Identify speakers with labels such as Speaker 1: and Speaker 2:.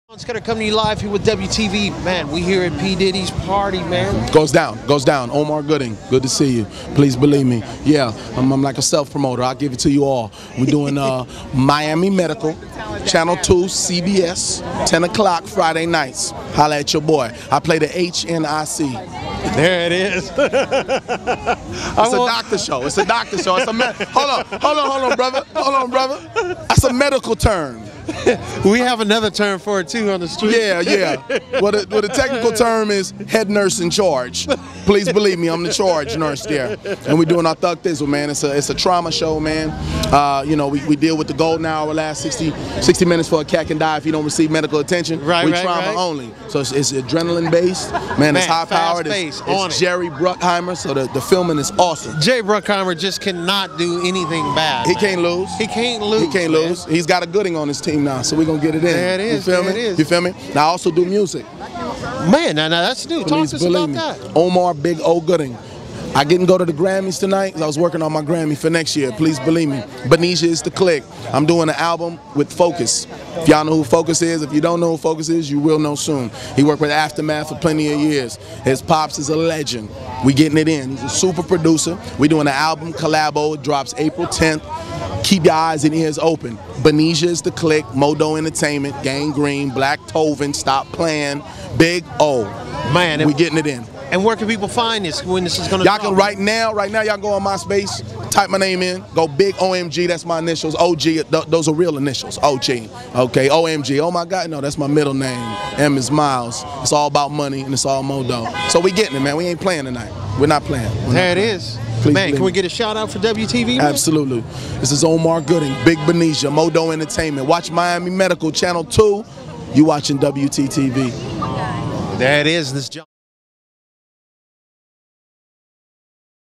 Speaker 1: It's gonna come to you live here with WTV. Man, we here at P. Diddy's party, man.
Speaker 2: Goes down. Omar Gooding, good to see you. Please believe me. Yeah, I'm like a self-promoter. I'll give it to you all. We're doing Miami Medical, Channel 2, CBS, 10 o'clock Friday nights. Holla at your boy. I play the HNIC.
Speaker 1: There it is.
Speaker 2: It's a doctor show. It's a doctor show. It's a hold on, brother. Hold on, brother. That's a medical term.
Speaker 1: We have another term for it too on the street.
Speaker 2: Yeah. What the technical term is head nurse in charge. Please believe me, I'm the charge nurse there. And we're doing our Thug Thizzle, man. It's a trauma show, man. You know, we deal with the golden hour, last 60 minutes for a cat can die if you don't receive medical attention. We trauma only. So it's adrenaline based. Man, it's high powered. It's Jerry Bruckheimer, so the filming is awesome.
Speaker 1: Jerry Bruckheimer just cannot do anything bad.
Speaker 2: He can't lose.
Speaker 1: He can't lose.
Speaker 2: He's got a Gooding on his team now, so we're gonna get it in.
Speaker 1: There it is.
Speaker 2: You feel me? You feel me? Now I also do music.
Speaker 1: Man, now that's new. Talk to us about that.
Speaker 2: Omar Big O Gooding. I didn't go to the Grammys tonight because I was working on my Grammy for next year. Please believe me. Benicia is the click. I'm doing an album with Focus. If y'all know who Focus is, if you don't know who Focus is, you will know soon. He worked with Aftermath for plenty of years. His pops is a legend. We getting it in. He's a super producer. We doing an album collabo. It drops April 10th. Keep your eyes and ears open. Benicia is the click. Modo Entertainment, Gang Green, Black Tovin, Stop Playing, Big O.
Speaker 1: Man,
Speaker 2: we getting it in.
Speaker 1: And where can people find this when this is gonna
Speaker 2: drop? Y'all can right now y'all go on MySpace, type my name in, go Big OMG, that's my initials. OG, those are real initials. OG. Okay, OMG. Oh my God, no, that's my middle name. M is Miles. It's all about money and it's all Modo. So we getting it, man. We ain't playing tonight. We're not playing.
Speaker 1: There it is.
Speaker 2: Please
Speaker 1: man, can we get a shout out for WTV? Man?
Speaker 2: Absolutely. This is Omar Gooding, Big Benicia, Modo Entertainment. Watch Miami Medical, Channel 2. You watching WTTV.
Speaker 1: There it is. This